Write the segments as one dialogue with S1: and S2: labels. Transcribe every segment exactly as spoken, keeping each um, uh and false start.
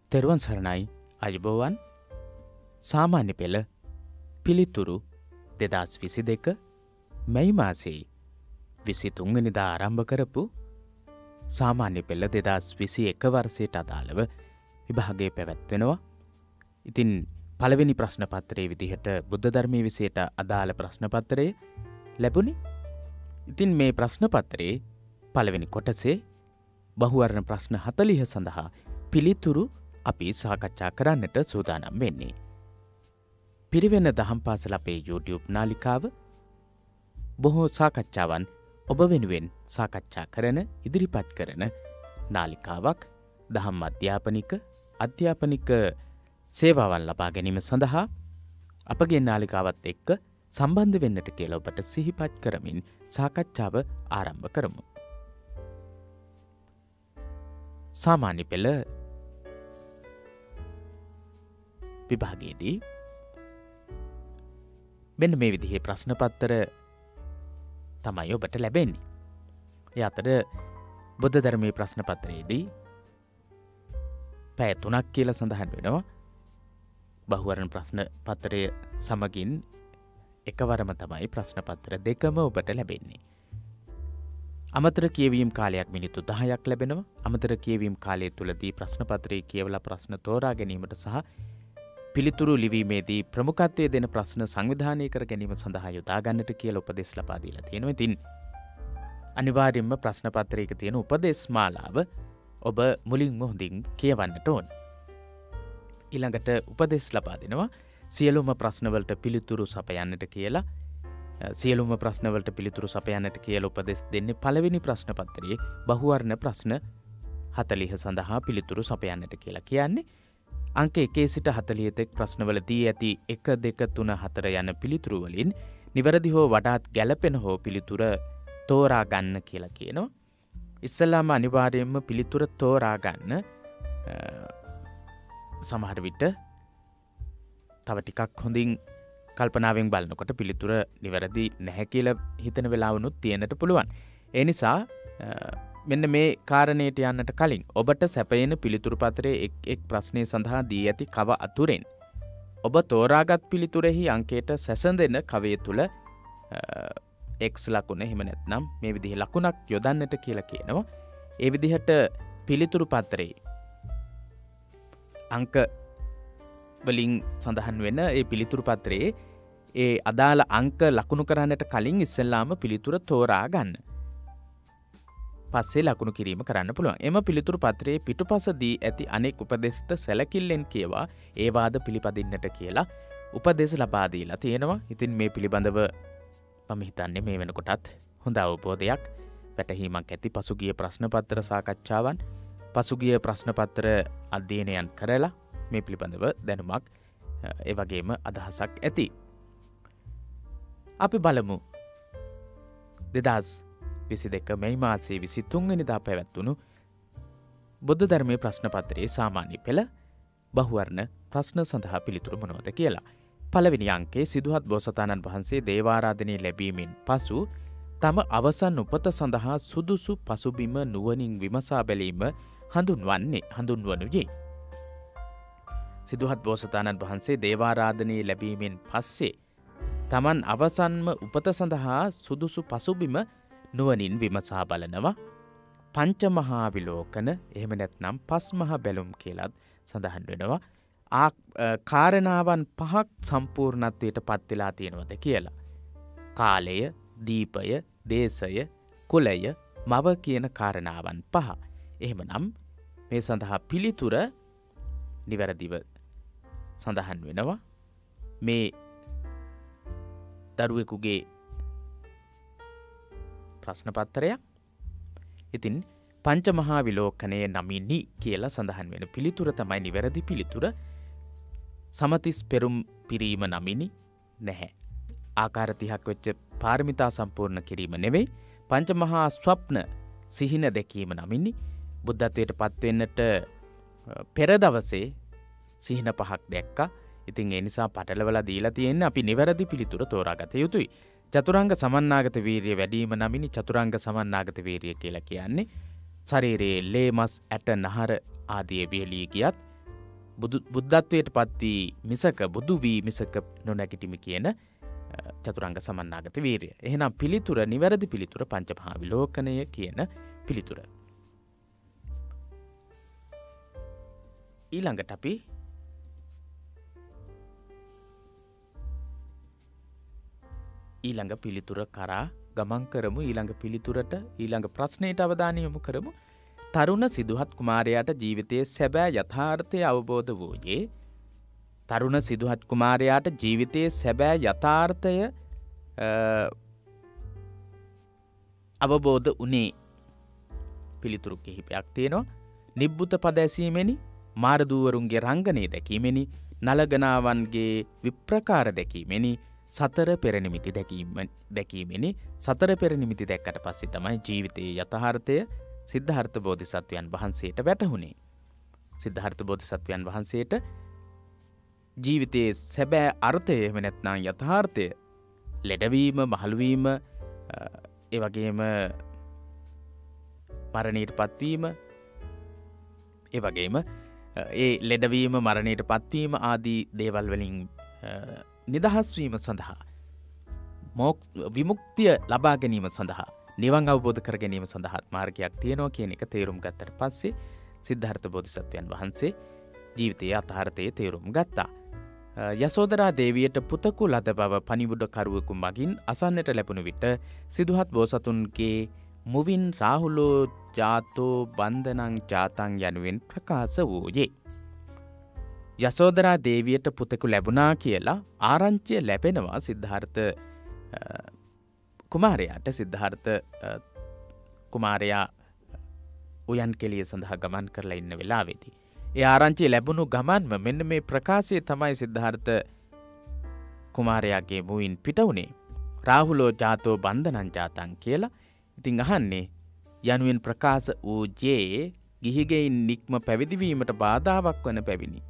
S1: තෙරුවන් සරණයි අයබෝවන් සාමාන්‍ය පෙළ පිළිතුරු දෙදහස් විසි දෙක මැයි මාසයේ විසිතුන් වෙනිදා ආරම්භ කරපු සාමාන්‍ය පෙළ දෙදහස් විසි එක වර්ෂයට අදාළව විභාගයේ පැවැත්වෙනවා. ඉතින් පළවෙනි ප්‍රශ්න පත්‍රයේ විදිහට බුද්ධ ධර්මයේ විෂයට අදාළ ප්‍රශ්න පත්‍රය ලැබුණේ. ඉතින් මේ ප්‍රශ්න පත්‍රයේ පළවෙනි කොටසේ බහුවර්ණ ප්‍රශ්න හතළිහ සඳහා පිළිතුරු අපි සාකච්ඡා කරන්නට සූදානම් වෙන්නේ. පිරිවෙන දහම් පාසල අපේ YouTube නාලිකාව බොහෝ සාකච්ඡාවන් ඔබ වෙනුවෙන් සාකච්ඡා කරන ඉදිරිපත් කරන නාලිකාවක්. දහම් අධ්‍යාපනික අධ්‍යාපනික සේවාවන් ලබා ගැනීම සඳහා අපගේ නාලිකාවත් එක්ක සම්බන්ධ වෙන්නට කියලා ඔබට සිහිපත් කරමින් සාකච්ඡාව ආරම්භ කරමු. සාමාන්‍ය පෙළ විභාගයේදී මෙන්න මේ විදිහේ ප්‍රශ්න පත්‍ර තමයි ඔබට ලැබෙන්නේ. ඒ අතර බුද්ධ ධර්මයේ ප්‍රශ්න පත්‍රයේදී පැය තුනක් කියලා සඳහන් වෙනවා. බහුවර්ණ ප්‍රශ්න පත්‍රය සමගින් එකවරම තමයි ප්‍රශ්න පත්‍ර දෙකම ඔබට ලැබෙන්නේ. අමතර කියවීම් කාලයක් මිනිත්තු දහයක් ලැබෙනවා. අමතර කියවීම් කාලය තුලදී ප්‍රශ්න පත්‍රයේ කියවලා ප්‍රශ්න තෝරා ගැනීමට සහ පිළිතුරු ලිවීමේදී ප්‍රමුඛත්වයේ දෙන ප්‍රශ්න සංවිධානය කර ගැනීම සඳහා යොදා ගන්නට කියලා උපදෙස් ලබා දීලා තියෙනවා. ඉතින් අනිවාර්යයෙන්ම ප්‍රශ්න පත්‍රයක තියෙන උපදෙස් මාලාව ඔබ මුලින්ම හොඳින් කියවන්නට ඕන. ඊළඟට උපදෙස් ලබා දෙනවා සියලුම ප්‍රශ්නවලට පිළිතුරු සපයන්නට කියලා. සියලුම ප්‍රශ්නවලට පිළිතුරු සපයන්නට කියලා උපදෙස් දෙන්නේ පළවෙනි ප්‍රශ්න පත්‍රයේ බහුවර්ණ ප්‍රශ්න හතළිහ සඳහා පිළිතුරු සපයන්නට කියලා කියන්නේ. අංක එකේ සිට හතළිහ තෙක් ප්‍රශ්නවලදී ඇති එක දෙක තුන හතර යන පිළිතුරු වලින් නිවැරදි හෝ වඩාත් ගැළපෙන හෝ පිළිතුර තෝරා ගන්න කියලා කියනවා. ඉස්සෙල්ලාම අනිවාර්යයෙන්ම පිළිතුර තෝරා ගන්න සමහර විට තව ටිකක් හොඳින් කල්පනාවෙන් බලනකොට පිළිතුර නිවැරදි නැහැ කියලා හිතන වෙලාවනුත් තියෙන්නට පුළුවන්. ඒ නිසා මෙන්න මේ කාරණයට යන්නට කලින් ඔබට සැපයෙන පිළිතුරු පත්‍රයේ එක් එක් ප්‍රශ්නය සඳහා දී ඇති කව අතුරෙන් ඔබ තෝරාගත් පිළිතුරෙහි අංකයට සැසඳෙන කවය තුල X ලකුණ එහෙම නැත්නම් මේ විදිහේ ලකුණක් යොදන්නට කියලා කියනවා. ඒ විදිහට පිළිතුරු පත්‍රයේ අංක වලින් සඳහන් වෙන ඒ පිළිතුරු පත්‍රයේ ඒ අදාළ අංක ලකුණු කරන්නට කලින් ඉස්සෙල්ලාම පිළිතුර තෝරා ගන්න. පස්සේ ලකුණු කිරීම කරන්න පුළුවන්. එම පිළිතුරු පත්‍රයේ පිටුපසදී ඇති අනෙක් උපදෙස්ත සැලකිල්ලෙන් කියවා ඒ වාද පිළිපදින්නට කියලා උපදෙස් ලබා දීලා තියෙනවා. ඉතින් මේ පිළිබඳව මම හිතන්නේ මේ වෙනකොටත් හොඳ අවබෝධයක් පැටහීමක් ඇති. පසුගිය ප්‍රශ්න පත්‍ර සාකච්ඡාවන් පසුගිය ප්‍රශ්න පත්‍ර අධ්‍යයනයන් කරලා මේ පිළිබඳව දැනුමක් ඒ වගේම අදහසක් ඇති. අපි බලමු දෙදහස් විසි දෙක මැයි මාසයේ විසිතුන් වෙනිදා පැවැත්වුණු බුද්ධ ධර්මයේ ප්‍රශ්න පත්‍රයේ සාමාන්‍ය පෙළ බහුවර්ණ ප්‍රශ්න සඳහා පිළිතුරු මොනවද කියලා. පළවෙනි අංකයේ සිදුහත් බෝසතාණන් වහන්සේ දේවාරාධනය ලැබීමෙන් පසු තම අවසන් උපත සඳහා සුදුසු පසුබිම නුවණින් විමසා බැලීම හඳුන්වන්නේ හඳුන්වනුයේ. සිදුහත් බෝසතාණන් වහන්සේ දේවාරාධනය ලැබීමෙන් පස්සේ තමන් අවසන්ම උපත සඳහා සුදුසු පසුබිම නුවණින් විමසා බලනවා. පංචමහා විලෝකන එහෙම නැත්නම් පස්මහා බැලුම් කියලත් සඳහන් වෙනවා. ආ කාරණාවන් පහක් සම්පූර්ණත්වයට පත් වෙලා තියෙනවද කියලා. කාලය, දීපය, දේශය, කුලය, මව කියන කාරණාවන් පහ. එහෙමනම් මේ සඳහා පිළිතුර නිවැරදිව සඳහන් වෙනවා. මේ දරුවෙකුගේ ප්‍රශ්න පත්‍රයක්. ඉතින් පංචමහා විලෝකනය නමිනි කියලා සඳහන් වෙන පිළිතුර තමයි නිවැරදි පිළිතුර. සමතිස් පෙරුම් පිරීම නමිනි නැහැ. ආකාර තිහක් වෙච්ච පාරමිතා සම්පූර්ණ කිරීම නෙවෙයි. පංචමහා ස්වප්න සිහින දැකීම නමිනි. බුද්ධත්වයට පත් වෙන්නට පෙර දවසේ සිහින පහක් දැක්කා. ඉතින් ඒ නිසා පටලවලා දීලා තියෙන්නේ අපි නිවැරදි පිළිතුර තෝරාගත යුතුයි. චතුරාංග සමන්නාගත වීර්ය වැඩිම නමිනි චතුරාංග සමන්නාගත වීර්ය කියලා කියන්නේ ශරීරයේ ලේ මස් ඇට නහර ආදී වියලී ගියත් බුදු බුද්ධත්වයට පත් වී මිසක බුදු වී මිසක නොනැගිටිමි කියන චතුරංග සමන්නාගත වීරිය. එහෙනම් පිළිතුර නිවැරදි පිළිතුර පංච මහා විලෝකනය කියන පිළිතුර. ඊළඟට අපි ඊළඟ පිළිතුර කරා ගමන් කරමු. ඊළඟ පිළිතුරට ඊළඟ ප්‍රශ්නයට අවධානය යොමු කරමු. තරුණ සිදුහත් කුමාරයාට ජීවිතයේ සැබෑ යථාර්ථය අවබෝධ වූයේ තරුණ සිදුහත් කුමාරයාට ජීවිතයේ සැබෑ යථාර්ථය අවබෝධ වුණේ පිළිතුරු කිහිපයක් තියෙනවා. නිබ්බුත පද ඇසීමෙනි, මාරදූවරුන්ගේ රංගනය දැකීමෙනි, නලගනාවන්ගේ විප්‍රකාර දැකීමෙනි, සතර පෙරනිමිති දැකීමෙනි. සතර පෙරනිමිති දැක්කට පස්සේ තමයි ජීවිතයේ යථාර්ථය සිද්ධාර්ථ බෝධිසත්වයන් වහන්සේට වැටහුණේ. සිද්ධාර්ථ බෝධිසත්වයන් වහන්සේට ජීවිතයේ සැබෑ අර්ථය එහෙම නැත්නම් යථාර්ථය ලෙඩවීම, මහලුවීම, ඒ වගේම මරණයට පත්වීම, ඒ වගේම ඒ ලෙඩවීම, මරණයට පත්වීම ආදී දේවල් වලින් නිදහස් වීම සඳහා, විමුක්තිය ලබා ගැනීම සඳහා, නිවන් අවබෝධ කර ගැනීම සඳහා මාර්ගයක් තියෙනවා කියන එක තේරුම් ගත්තට පස්සේ සිද්ධාර්ථ බෝධිසත්වයන් වහන්සේ ජීවිතයේ අතහාරතයේ තේරුම් ගත්තා. යසෝදරා දේවියට පුතකු ලද බව පණිවුඩ කරුවෙකු මගින් අසන්නට ලැබුණු විට සිදුහත් බෝසතුන්ගේ මුවින් රාහුලෝ ජාතෝ බන්ධනං ජාතං යනුවෙන් ප්‍රකාශ වූයේ. යසෝදරා දේවියට පුතෙකු ලැබුණා කියලා ආරංචිය ලැබෙනවා සිද්ධාර්ථ කුමාරයාට. සිද්ධාර්ථ කුමාරයා උයන් කෙලිය සඳහා ගමන් කරලා ඉන්න වෙලාවේදී ඒ ආරංචිය ලැබුණු ගමන්ම මෙන්න මේ ප්‍රකාශය තමයි සිද්ධාර්ථ කුමාරයාගේ මුවින් පිට වුණේ. රාහුලෝ ජාතෝ බන්ධනං ජාතං කියලා. ඉතින් අහන්නේ යනුවෙන් ප්‍රකාශ වූයේ ගිහිගෙයින් නික්ම පැවිදිවීමට බාධාවක් වන පැවිණි.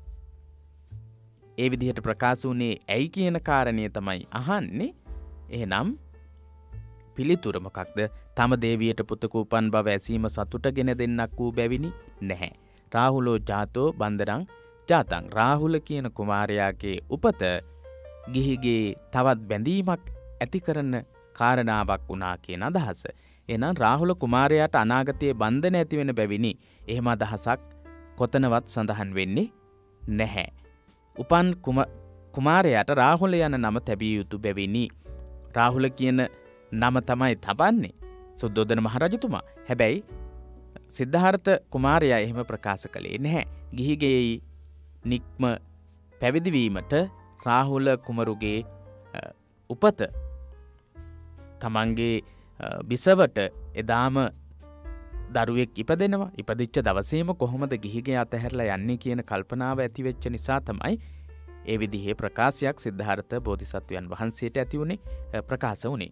S1: ඒ විදිහට ප්‍රකාශ වුණේ ඇයි කියන කාරණය තමයි අහන්නේ. එහෙනම් පිළිතුර මොකක්ද? තම දේවියට පුතෙකු උපන් බව ඇසීම සතුටගෙන දෙන්නක් වූ බැවිනි නැහැ. රාහුලෝ ජාතෝ බන්ධනං ජාතං. රාහුල කියන කුමාරයාගේ උපත ගිහිගේ තවත් බැඳීමක් ඇති කරන කාරණාවක් වුණා කියන අදහස. එහෙනම් රාහුල කුමාරයාට අනාගතයේ බන්ධන ඇති වෙන බැවිනි. එහෙම අදහසක් කොතනවත් සඳහන් වෙන්නේ නැහැ. උපන් කුමාරයාට රාහුල යන නම තැබිය යුතු බැවිනි. රාහුල කියන නම තමයි තබන්නේ සුද්ධෝදන මහරජතුමා. හැබැයි සිද්ධාර්ථ කුමාරයා එහෙම ප්‍රකාශ කළේ නැහැ. ගිහිගේ නික්ම පැවිදිවීමට රාහුල කුමරුගේ උපත තමන්ගේ බිසවට එදාම දරුවෙක් ඉපදෙනවා. ඉපදිච්ච දවසේම කොහොමද ගිහිගේ අතහැරලා යන්නේ කියන කල්පනාව ඇති වෙච්ච නිසා තමයි ඒ විදිහේ ප්‍රකාශයක් සිද්ධාර්ථ බෝධිසත්වයන් වහන්සේට ඇති වුණේ, ප්‍රකාශ වුණේ.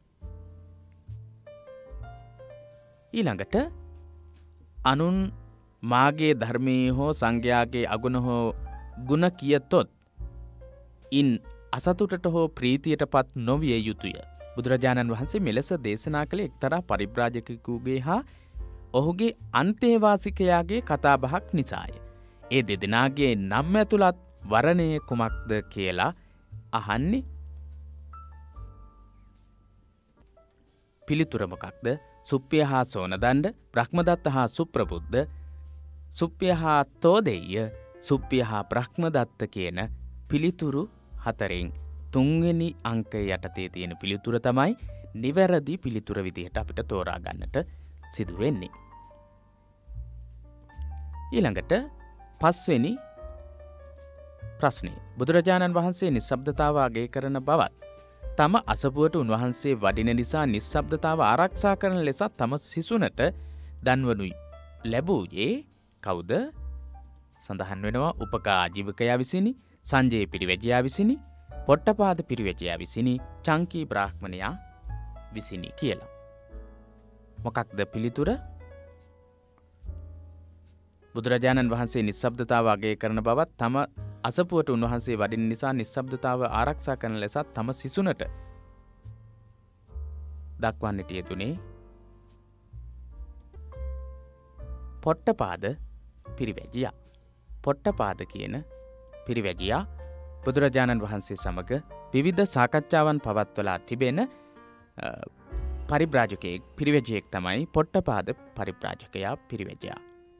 S1: ඊළඟට අනුන් මාගේ ධර්මයේ හෝ සංඝයාගේ අගුණ හෝ ගුණ කියතොත් ඉන් අසතුටට හෝ ප්‍රීතියට පත් නොවිය යුතුය. බුදුරජාණන් වහන්සේ මෙලෙස දේශනා කළේ එක්තරා පරිබ්‍රාජකයෙකුගේ හා ඔහුගේ අන්තේවාසිකයාගේ කතාබහක් නිසාය. ඒ දෙදෙනාගේ නම් ඇතුළත් වරණය කුමක්ද කියලා අහන්නේ. පිළිතුර මොකක්ද? සුප්පිය හා සෝනදණ්ඩ, බ්‍රහ්මදත්ත හා සුප්‍රබුද්ධ, සුප්පිය හා තෝදෙය්‍ය, සුප්පිය හා බ්‍රහ්මදත්ත කියන පිළිතුරු හතරෙන් තුන්වෙනි අංකය යටතේ තියෙන පිළිතුර තමයි නිවැරදි පිළිතුර විදිහට අපිට තෝරා ගන්නට සිදු වෙන්නේ. ඊළඟට පස්වෙනි ප්‍රශ්නේ. බුදුරජාණන් වහන්සේ නිස්සබ්දතාව අගය කරන බවත් තම අසපුවට උන්වහන්සේ වඩින නිසා නිස්සබ්දතාව ආරක්ෂා කරන ලෙස තම සිසුනට දන්වනු ලැබුවේ කවුද? සඳහන් වෙනවා උපකා ආජීවකයා විසිනි, සංජය පිරිවැජියා විසිනි, පොට්ටපාද පිරිවැජියා විසිනි, චංකී බ්‍රාහ්මණයා විසිනි කියලා. මොකක්ද පිළිතුර? බුදුරජාණන් වහන්සේ නිස්සබ්දතාව අගය කරන බවත් තම අසපුවට උන්වහන්සේ වඩින නිසා නිස්සබ්දතාව ආරක්ෂා කරන ලෙස තම සිසුනට දක්වන්නට යෙදුනේ පොට්ටපාද පිරිවැජියා. පොට්ටපාද කියන පිරිවැජියා බුදුරජාණන් වහන්සේ සමග විවිධ සාකච්ඡාවන් පවත්වලා තිබෙන පරිබ්‍රාජකයෙක් පිරිවැජියෙක් තමයි පොට්ටපාද පරිබ්‍රාජකයා පිරිවැජියා.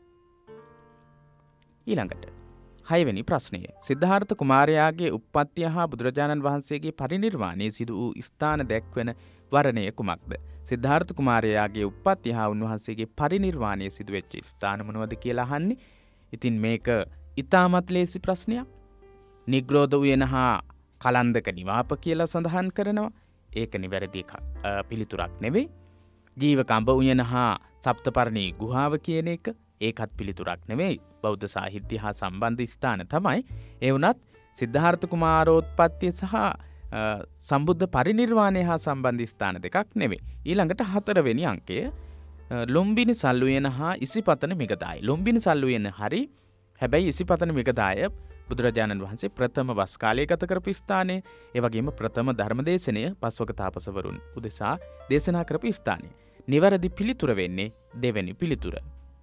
S1: ඊළඟට හයවෙනි ප්‍රශ්නය. සිද්ධාර්ථ කුමාරයාගේ උප්පත්තිය හා බුදුරජාණන් වහන්සේගේ පරිනිර්වාණය සිදු වූ ස්ථාන දැක්වෙන වර්ණය කුමක්ද? සිද්ධාර්ථ කුමාරයාගේ උප්පත්තිය හා උන්වහන්සේගේ පරිනිර්වාණය සිදු වෙච්ච ස්ථාන මොනවද කියලා අහන්නේ. ඉතින් මේක ඉතාමත් ලේසි ප්‍රශ්නයක්. නිග්‍රෝධ උයන හා කලන්දක නිවාප කියලා සඳහන් කරනවා. ඒක නිවැරදි පිළිතුරක් නෙවෙයි. ජීවකම්බ උයන හා සප්තපර්ණී ගුහාව කියන එක ඒකත් පිළිතුරක් නෙවෙයි. බෞද්ධ සාහිත්‍ය හා සම්බන්ධ ස්ථාන තමයි. ඒ වුණත් සිද්ධාර්ථ කුමාරෝත්පත්තිය සහ සම්බුද්ධ පරිනිර්වාණය හා සම්බන්ධ ස්ථාන දෙකක් නෙවෙයි. ඊළඟට හතරවෙනි අංකය ලුම්බිනි සල්ලුයන හා ඉසිපතන මිගදාය. ලුම්බිනි සල්ලුයන හරි. හැබැයි ඉසිපතන මිගදාය බුදුරජාණන් වහන්සේ ප්‍රථම වස් කාලයේ ගත කරපු ස්ථානය. ඒ වගේම ප්‍රථම ධර්මදේශනය පස්වක තාපසවරුන් උදෙසා දේශනා කරපු ස්ථානය. නිවැරදි පිළිතුර වෙන්නේ දෙවෙනි පිළිතුර.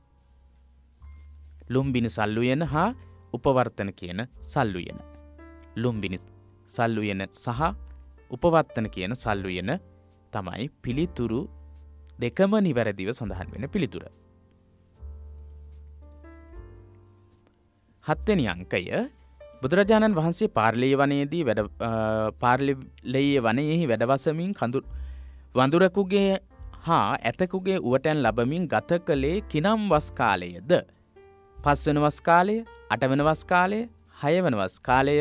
S1: ලුම්බිනි සල්ලුයන හා උපවර්තන කියන සල්ලුයන. ලුම්බිනි සල්ලුයන සහ උපවර්තන කියන සල්ලුයන තමයි පිළිතුරු දෙකම නිවැරදිව සඳහන් වෙන පිළිතුර. හත්වෙනි අංකය බුදුරජාණන් වහන්සේ පාර්ලිය වනයේදී වැඩ පාර්ලිය වනයෙහි වැඩවසමින් කඳු වඳුරකුගේ හා ඇතකුගේ උවටැන් ලබමින් ගත කළේ කිනම් වස් කාලයද? පස්වන වස් කාලය, අටවන වස් කාලය, හයවන වස් කාලය,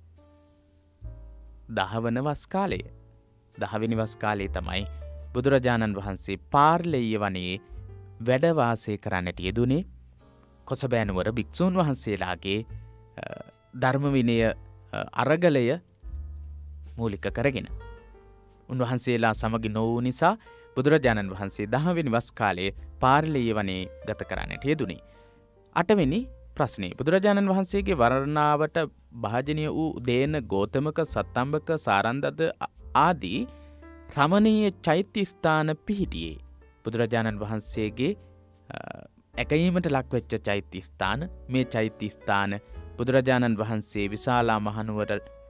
S1: දහවන වස් කාලය. දහවෙනි වස් කාලයේ තමයි බුදුරජාණන් වහන්සේ පාර්ලිය වනයේ වැඩ වාසය කරන්නට යෙදුනේ. කොසබෑනුවර භික්ෂූන් වහන්සේලාගේ ධර්ම විනය අරගලය මූලික කරගෙන. උන්වහන්සේලා සමගි නොවූ නිසා බුදුරජාණන් වහන්සේ දහවෙනි වස් කාලයේ පාර්ලිය වනයේ ගත කරන්නට යෙදුනේ. අටවෙනි ප්‍රශ්නය. බුදුරජාණන් වහන්සේගේ වර්ණාවට භාජනීය වූ දේන ගෝතමක සත්තම්බක සාරන්දද ආදී රමණීය චෛත්‍ය ස්ථාන පිහිටියේ. බුදුරජාණන් වහන්සේගේ ඇකීමට ලක්වෙච්ච චෛත්‍ය ස්ථාන. මේ චෛත්‍ය ස්ථාන බුදුරජාණන් වහන්සේ විශාලා මහනුවර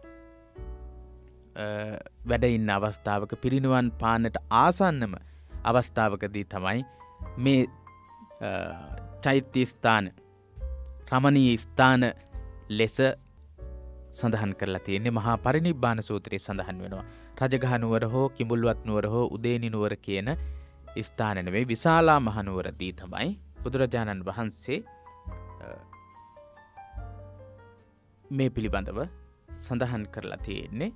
S1: වැඩ ඉන්න අවස්ථාවක පිරිනිවන් පාන්නට ආසන්නම අවස්ථාවකදී තමයි මේ චෛත්‍ය ස්ථාන රමණීය ස්ථාන ලෙස සඳහන් කරලා තියෙන්නේ. මහා පරිනිබ්බාන සූත්‍රයේ සඳහන් වෙනවා. රජගහ නුවර හෝ කිඹුල්වත් නුවර හෝ උදේනි නුවර කියන ස්ථාන නෙවෙයි විශාලා මහනුවරදී තමයි බුදුරජාණන් වහන්සේ මේ පිළිබඳව සඳහන් කරලා තියෙන්නේ.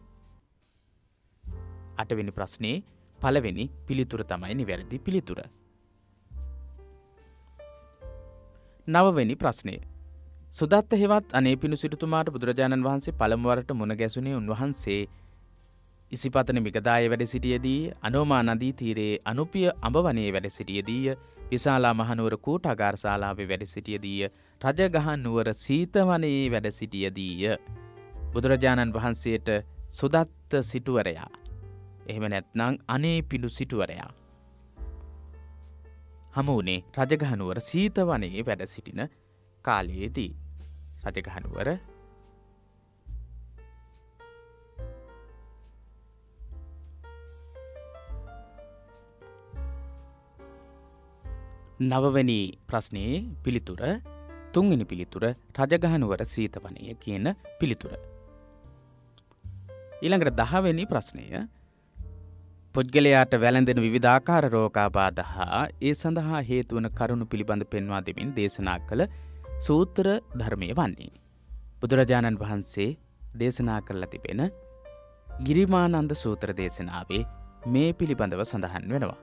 S1: අටවෙනි ප්‍රශ්නේ පළවෙනි පිළිතුර තමයි නිවැරදි පිළිතුර. නවවෙනි ප්‍රශ්නය. සුදත්ත හෙවත් අනේපිණු සිටුතුමාට බුදුරජාණන් වහන්සේ පළමු වරට මුණ ගැසුණේ උන්වහන්සේ ඉසිපතන මිගදායේ වැඩ සිටියේදී, අනෝමා නදී තීරයේ අනුපිය අඹවනයේ වැඩ සිටියේදී, විශාලා මහනුවර කූටාගාර ශාලාවේ වැඩ සිටියේදී, රජගහ නුවර සීතවනයේ වැඩ සිටියේදී. බුදුරජාණන් වහන්සේට සුදත්ත සිටුවරයා එහෙම නැත්නම් අනේපිණු සිටුවරයා හමු වුණේ රජගහ නුවර සීතවනයේ වැඩ සිටින කාලයේදී. රජගහ නුවර නවවැනි ප්‍රශ්නයේ පිළිතුර තුන්වෙනි පිළිතුර රජගහ නුවර සීතවනය කියන පිළිතුර. ඊළඟට දහවෙනි ප්‍රශ්නය පුද්ගලයාට වැළඳෙන විවිධාකාර රෝගාබාධ හා ඒ සඳහා හේතු වන කරුණු පිළිබඳ පෙන්වා දෙමින් දේශනා කළ සූත්‍ර ධර්මය වන්නේ. බුදුරජාණන් වහන්සේ දේශනා කරලා තිබෙන ගිරිමානන්ද සූත්‍ර දේශනාවේ මේ පිළිබඳව සඳහන් වෙනවා.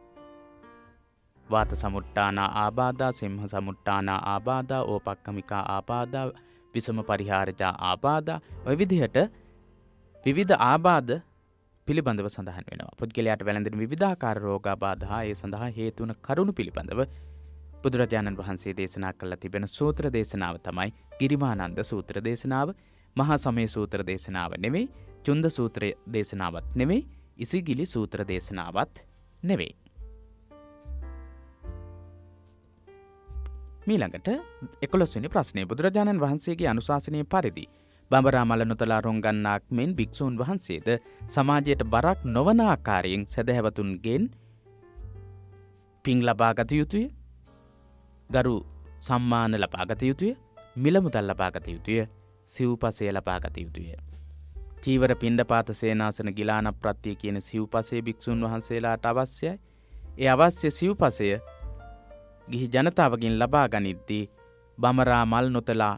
S1: වාත සමුට්ටානා ආබාධා, සිම්හ සමුට්ටානා ආබාධා, ඕපක්කමිකා ආබාධා, විසම පරිහාරජා ආබාධා, ඔය විදිහට විවිධ ආබාධ පිළිබඳව සඳහන් වෙනවා. පුද්ගලයාට වැළඳෙන විවිධාකාර රෝගාබාධ හා ඒ සඳහා හේතු වන කරුණු පිළිබඳව බුදුරජාණන් වහන්සේ දේශනා කළ තිබෙන සූත්‍ර දේශනාව තමයි ගිරිමානන්ද සූත්‍ර දේශනාව. මහා සමය සූත්‍ර දේශනාව නෙවෙයි, චුන්ද සූත්‍ර දේශනාවත් නෙවෙයි, ඉසිගිලි සූත්‍ර දේශනාවත් නෙවෙයි. මීළඟට එකොළොස් වෙනි ප්‍රශ්නය බුදුරජාණන් වහන්සේගේ අනුශාසනය පරිදි බඹරා මල නොතලා රොංගන්නාක් මෙන් භික්ෂූන් වහන්සේද සමාජයට බරක් නොවන ආකාරයෙන් සදහැවතුන්ගෙන් පින් ලබා ගත යුතුය, ගරු සම්මාන ලබා ගත යුතුය, මිල මුදල් ලබා ගත යුතුය, සිව්පසය ලබා ගත යුතුය. චීවර පිණ්ඩපාත සේනාසන ගිලාන ප්‍රත්‍ය කියන සිව්පසය භික්ෂූන් වහන්සේලාට අවශ්‍යයි. ඒ අවශ්‍ය සිව්පසය ගිහි ජනතාවගෙන් ලබා ගනිද්දී බඹරා මල් නොතලා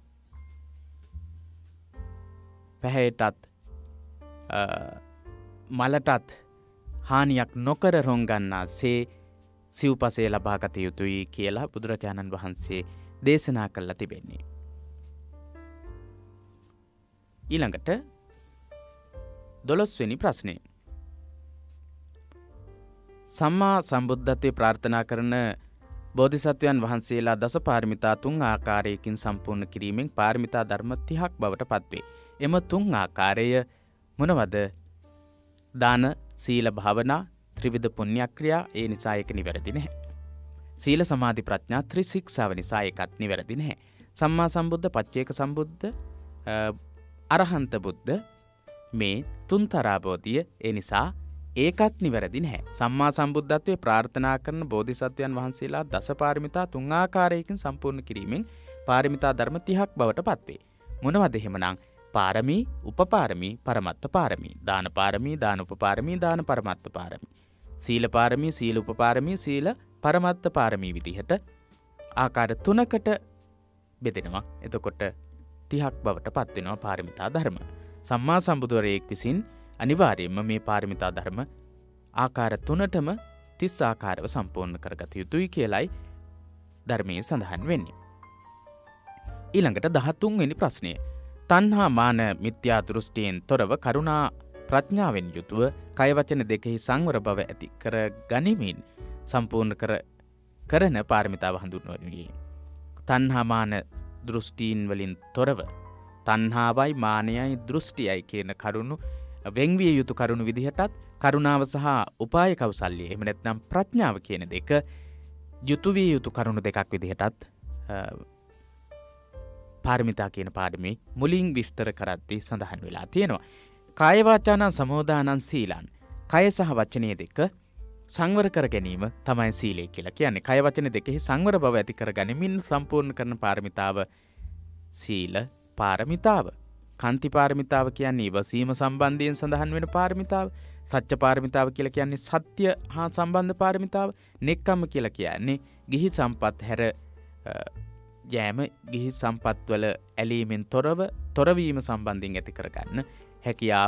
S1: පැහැයටත් මලටත් හානියක් නොකර රොංගන්නාසේ සිව්පසය ලබා ගත යුතුයි කියලා බුදුරජාණන් වහන්සේ දේශනා කළා තිබෙන්නේ. ඊළඟට දොළොස් වෙනි ප්‍රශ්නය. සම්මා සම්බුද්ධත්වයේ ප්‍රාර්ථනා කරන බෝධිසත්වයන් වහන්සේලා දස පාරමිතා තුන් ආකාරයකින් සම්පූර්ණ කිරීමෙන් පාරමිතා ධර්ම තිහක් බවට පත්වේ. එම තුන් ආකාරය මොනවද? දාන, සීල, භාවනා, ත්‍රිවිධ පුණ්‍යක්‍රියා. ඒ නිසා ඒක නිවැරදි නැහැ. සීල, සමාධි, ප්‍රඥා ත්‍රිශික්ෂාව නිසා ඒකත් නිවැරදි නැහැ. සම්මා සම්බුද්ධ, පච්චේක සම්බුද්ධ, අරහන්ත බුද්ධ මේ තුන්තරා බෝධිය. ඒ නිසා ඒකත් නිවැරදි නැහැ. සම්මා සම්බුද්ධත්වයේ ප්‍රාර්ථනා කරන බෝධිසත්වයන් වහන්සේලා දස පාරමිතා තුන් ආකාරයකින් සම්පූර්ණ කිරීමෙන් පාරමිතා ධර්ම තිහක් බවට පත්වේ. මොනවද එහෙමනම්? පාරමී, උපපාරමී, පරමත්ත පාරමී, දාන පාරමී, දාන උපපාරමී, දාන පරමත්ත පාරමී, සීල පාරමී, සීල උපපාරමී, සීල පරමත්ත පාරමී විදිහට ආකාර තුනකට බෙදෙනවා. එතකොට තිහක් බවට පත් වෙනවා පාරමිතා ධර්ම. සම්මා සම්බුදුවරයෙක් විසින් අනිවාර්යයෙන්ම මේ පාරමිතා ධර්ම ආකාර තුනටම තිස් ආකාරව සම්පූර්ණ කරගත යුතුයි කියලයි ධර්මයේ සඳහන් වෙන්නේ. ඊළඟට දහතුන් වෙනි ප්‍රශ්නය. තණ්හා මාන මිත්‍යා දෘෂ්ටියෙන් තොරව කරුණා ප්‍රඥාවෙන් යුතුව කය වචන දෙකෙහි සංවර බව ඇති කර ගනිමින් සම්පූර්ණ කර කරන පාරමිතාව හඳුන්වන්නේ. තණ්හා මාන දෘෂ්ටීන් වලින් තොරව තණ්හාවයි මානයයි දෘෂ්ටියයි කියන කරුණු වෙන්විය යුතු කරුණු විදිහටත් කරුණාව සහ උපාය කෞසල්‍ය එහෙම නැත්නම් ප්‍රඥාව කියන දෙක යුතු විය යුතු කරුණු දෙකක් විදිහටත් පාරමිතා කියන පාඩමේ මුලින් විස්තර කරද්දී සඳහන් වෙලා තියෙනවා. කාය වාචානං සමෝදානං සීලං. කය සහ වචනය දෙක සංවර කර ගැනීම තමයි සීලය කියලා කියන්නේ. කය වචන දෙකෙහි සංවර බව ඇති කර ගැනීමෙන් සම්පූර්ණ කරන පාරමිතාව සීල පාරමිතාව. කාන්ති පාරමිතාව කියන්නේ ඉවසීම සම්බන්ධයෙන් සඳහන් වෙන පාරමිතාව. සත්‍ය පාරමිතාව කියලා කියන්නේ සත්‍ය හා සම්බන්ධ පාරමිතාව. නෙක්ඛම්ම කියලා කියන්නේ ගිහි සම්පත් හැර යෑම, ගිහි සම්පත්වල ඇලීමෙන් තොරව තොරවීම සම්බන්ධයෙන් ඇති කරගන්න හැකියාව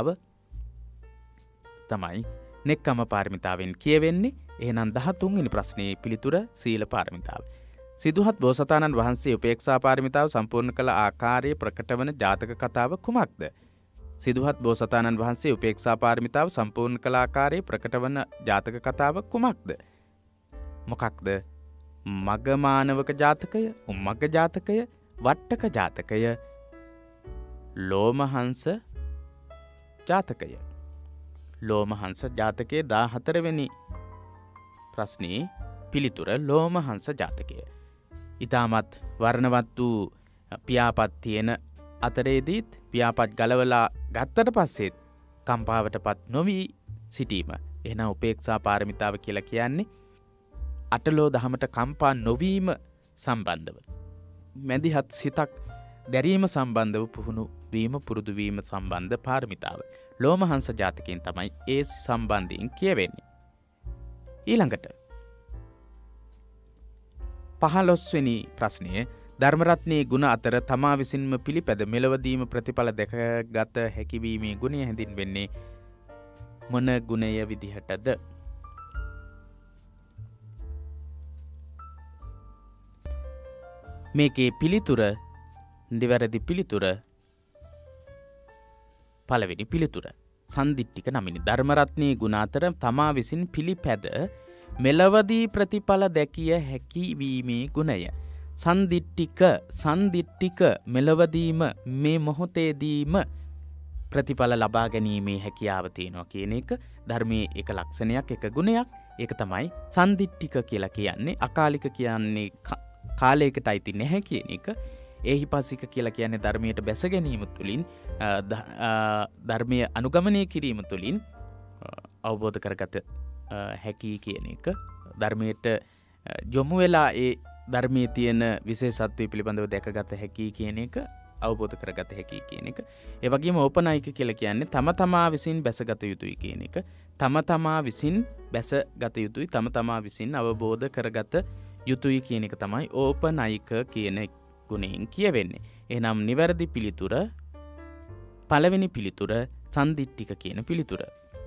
S1: තමයි නෙක්ඛම්ම පාරමිතාවෙන් කියවෙන්නේ. එහෙනම් දහතුන් වෙනි ප්‍රශ්නයේ පිළිතුර සීල පාරමිතාව. සිදුහත් බෝසතාණන් වහන්සේ උපේක්ෂා පාරමිතාව සම්පූර්ණ කළ ආකාරය ප්‍රකට වන ජාතක කතාව කුමක්ද? සිදුහත් බෝසතාණන් වහන්සේ උපේක්ෂා පාරමිතාව සම්පූර්ණ කළ ආකාරය ප්‍රකට වන ජාතක කතාව කුමක්ද? මොකක්ද? මගමානවක ජාතකය, උම්මග්ග ජාතකය, වට්ටක ජාතකය, ලෝමහංස ජාතකය. ලෝමහංස ජාතකයේ දාහතර වෙනි ප්‍රශ්නයේ පිළිතුර ලෝමහංස ජාතකය. ඉතාමත් වර්ණවත් වූ පියාපත් තියෙන අතරේදීත් පියාපත් ගලවලා ගත්තට පස්සෙත් කම්පාවට පත් නොවී සිටීම. එහෙනම් උපේක්ෂා පාරමිතාව කියලා කියන්නේ අටලෝ දහමට කම්පා නොවීම සම්බන්ධව මැදිහත් සිතක් දැරීම සම්බන්ධව පුහුණු වීම පුරුදු වීම සම්බන්ධ පාරමිතාව. ලෝමහංස ජාතකයෙන් තමයි ඒ සම්බන්ධයෙන් කියවෙන්නේ. ඊළඟට පහළොස් වෙනි ප්‍රශ්නය. ධර්මරත්නයේ ගුණ අතර තමා විසින්ම පිළිපැද මෙලවදීම ප්‍රතිඵල දැකගත හැකිවීමේ ගුණය හැඳින්වෙන්නේ මොන ගුණය විදිහටද? මේකේ පිළිතුර නිවැරදි පිළිතුර පළවෙනි පිළිතුර සන්දිට්ඨික නමිනි. ධර්මරත්නයේ ගුණ අතර තමා විසින් පිළිපැද මෙලවදී ප්‍රතිඵල දැකිය හැකිවීමේ ගුණය. සන්දිට්ඨික සන්දිට්ඨික මෙලවදීම මේ මොහොතේදීම ප්‍රතිඵල ලබා ගැනීමේ හැකියාව තියෙනවා කියන එක ධර්මයේ එක ලක්ෂණයක්, එක ගුණයක්. ඒක තමයි සන්දිට්ඨික කියලා කියන්නේ. අකාලික කියන්නේ කාලයකට අයිති නැහැ කියන එක. ඒහිපස්සික කියලා කියන්නේ ධර්මයට බැස ගැනීම තුළින් ධර්මය අනුගමනය කිරීම තුළින් අවබෝධ කරගත හැකි කියන එක. ධර්මයට යොමු වෙලා ඒ ධර්මයේ තියෙන විශේෂත්වය පිළිබඳව දැකගත හැකි කියන එක, අවබෝධ කරගත හැකි කියන එක. ඒ වගේම ඕපනායික කියලා කියන්නේ තම තමා විසින් බැසගත යුතුයි කියන එක. තම තමා විසින් බැසගත යුතුයි, තම තමා විසින් අවබෝධ කරගත යුතුයි කියන එක තමයි ඕපනායික කියන ගුණයෙන් කියවෙන්නේ. එහෙනම් නිවැරදි පිළිතුර පළවෙනි පිළිතුර සන්දිට්ඨික කියන පිළිතුර.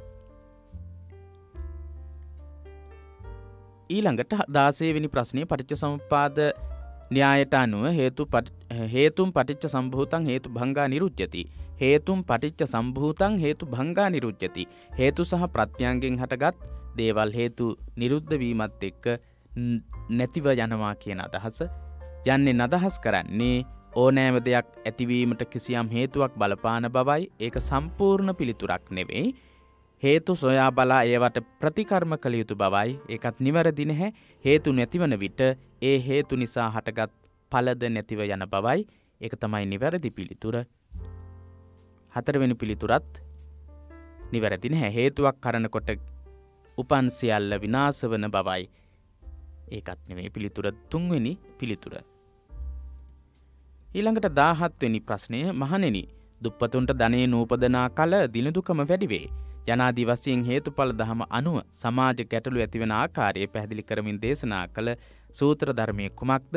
S1: ඊළඟට දාසය වෙනි ප්‍රශ්නය පටිච්චසමුප්පාද න්‍යායට අනුව හේතු හේතුම් පටිච්ච සම්භූතං හේතු භංගා නිරුච්ඡති. හේතුම් පටිච්ච සම්භූතං හේතු භංගා නිරුච්ඡති. හේතු සහ ප්‍රත්‍යයන්ගෙන් හටගත් දේවල් හේතු නිරුද්ධ වීමත් එක්ක නැතිව යනවා කියන අදහස යන්නේ නදහස් කරන්නේ ඕනෑම දෙයක් ඇතිවීමට කිසියම් හේතුවක් බලපාන බවයි. ඒක සම්පූර්ණ පිළිතුරක් නෙවෙයි. හේතු සොයා බලා ඒවට ප්‍රතිකර්ම කළ යුතු බවයි. ඒකත් නිවැරදි නැහැ. හේතු නැතිවන විට ඒ හේතු නිසා හටගත් ඵලද නැතිව යන බවයි. ඒක තමයි නිවැරදි පිළිතුර. හතරවෙනි පිළිතුරත් නිවැරදි නැහැ. හේතුවක් කරනකොට උපන් සියල්ල විනාශ වන බවයි. ඒකත් නෙමෙයි පිළිතුර. තුන්වෙනි පිළිතුර. ඊළඟට දාහත් වෙනි ප්‍රශ්නය. මහණෙනි, දුප්පතුන්ට ධනෙ නූපදනා කල දිනදුකම වැඩි වේ. යනාදී වශයෙන් හේතුඵල ධම අනුව සමාජ ගැටලු ඇතිවන ආකාරය පැහැදිලි කරමින් දේශනා කළ සූත්‍ර ධර්මයේ කුමක්ද?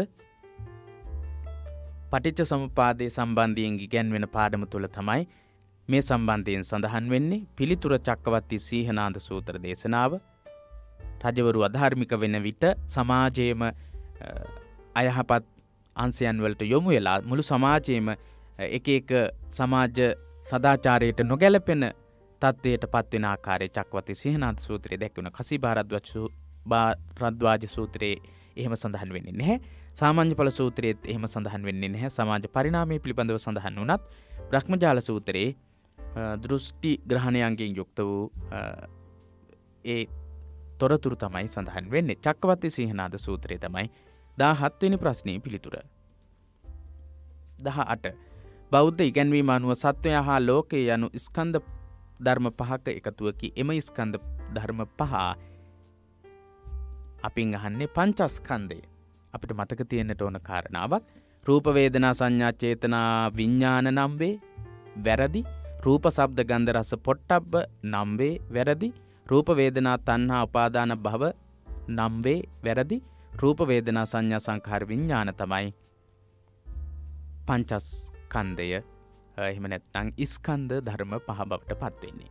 S1: පටිච්ච සමුප්පාදයේ සම්බන්ධයෙන් ඉගැන්වෙන පාඩම තුල තමයි මේ සම්බන්ධයෙන් සඳහන් වෙන්නේ. පිළිතුර චක්කවර්ති සීහනාද සූත්‍ර දේශනාව. රජවරු අධාර්මික වෙන විට සමාජයේම අයහපත් අංශයන් වලට යොමු වෙලා මුළු සමාජයේම එක එක සමාජ සදාචාරයට නොගැලපෙන තත්ත්වයට පත්වෙන ආකාරය චක්කවර්ති සීහනාද සූත්‍රයේ දැක්වෙන කසීභාරද්වාජ සූත්‍රයේ එහෙම සඳහන් වෙන්නේ නැහැ. සාමාන්‍ය ඵල සූත්‍රයේත් එහෙම සඳහන් වෙන්නේ නැහැ. සමාජ පරිණාමය පිළිබඳව සඳහන් වුණත් බ්‍රහ්මජාල සූත්‍රයේ දෘෂ්ටි ග්‍රහණයන්ගෙන් යුක්ත වූ ඒ තොරතුරු තමයි සඳහන් වෙන්නේ. චක්කවර්ති සීහනාද සූත්‍රයේ තමයි දාහත් වෙනි ප්‍රශ්නයේ පිළිතුර. දහඅට බෞද්ධ ඉගැන්වීම අනුව සත්වයා හා ලෝකය යනු ස්කන්ධ ධර්ම පහක එකතුවකි. එම ස්කන්ධ ධර්ම පහ අපින් අහන්නේ පංචස්කන්ධය. අපිට මතක තියෙන්නට ඕන කාරණාවක්. රූප වේදනා සංඥා චේතනා විඥාන නම් වේ. වැරදි. රූප ශබ්ද ගන්ධ රස පොට්ටබ්බ නම් වේ. වැරදි. රූප වේදනා තණ්හා උපාදාන භව නම් වේ. වැරදි. රූප වේදනා සංඥා සංඛාර විඥාන තමයි පංචස්කන්ධය. එහෙම නැත්නම් ස්කන්ධ ධර්ම පහ බවට පත් වෙන්නේ.